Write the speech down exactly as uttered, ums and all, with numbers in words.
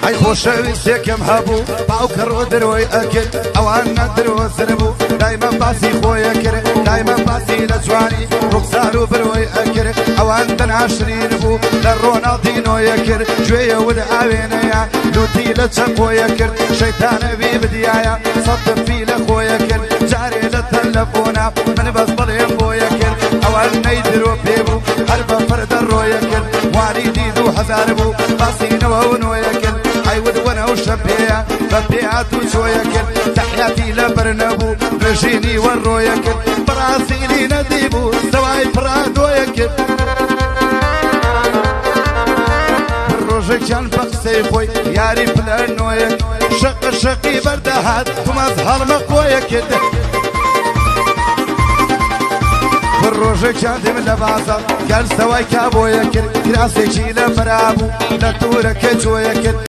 ئەی خۆشەویستێکم هەبوو باوکەڕۆ دەرۆی ئەکرد ئەوان نەدرۆزن بوو دایمە باسی خۆیە کرد دایمە باسی لە جوانی ڕوخسار و برۆی ئەکرد ئەوان دەناشرین بوو لە ڕۆناڵدینۆیە کرد گوێیە ود ئاوێنەیە لوتی لە چەقۆیە کرد شەیتانەوی بدیایە سەدفی لە خۆیە کرد جارێ لە تەلەفۆنا من بەس بڵێم بۆیە کرد ئەوان نەیدرۆ پێ بوو هەر بە فەردە ڕۆیە کرد واری دید و هەزار بوو باسینەوە و نۆیە کرد ئەیود وەنە و شەپێیە بە پێهات و چۆیە کرد تەحیاتی لە بەر نەبوو ڕژینی وەڕۆیە کرد بەڕاستیلی نەدی بوو سەوای پڕادۆیە کرد ڕۆژێکیان بە قسەی خۆی یاری پلە نۆیە شەقە شەقی بەردەهات تومەز هەڵمە قۆیە کرد ڕۆژێکیان دێم لە بازار گەل سەوای کابۆیە کرد کراسێکی لە بەرابوو لە توورەکە جۆیە کرد